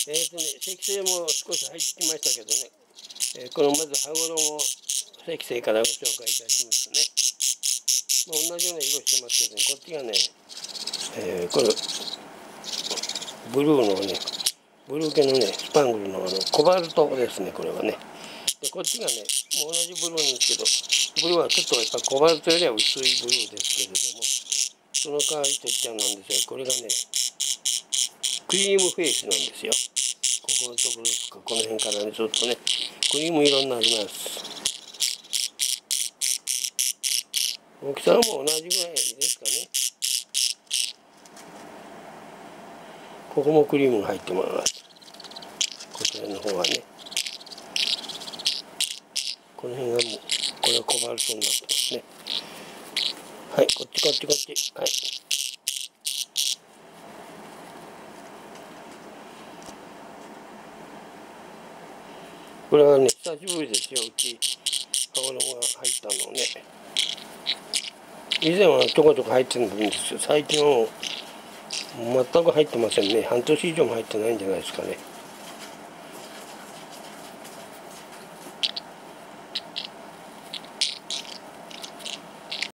積成も少し入ってきましたけどね、このまず羽衣積成からご紹介いたしますね。同じような色してますけどね、こっちがね、これブルーのね、ブルー系のね、スパングルのコバルトですね、これはね。で、こっちがね、もう同じブルーなんですけど、ブルーはちょっとやっぱコバルトよりは薄いブルーですけれども、その代わりといっちゃなんですが、これがね、クリームフェイスなんですよ。ここのところとか、この辺からね、ずっとね、クリーム色になります。大きさはもう同じぐらいですかね。ここもクリームが入ってます。こちらの方はね。この辺がもう、これはコバルトになってますね。はい、こっちこっちこっち。はい。これはね、久しぶりですよ、うち、羽衣が入ったのね。以前はちょこちょこ入ってるんですよ。最近はもう全く入ってませんね。半年以上も入ってないんじゃないですかね。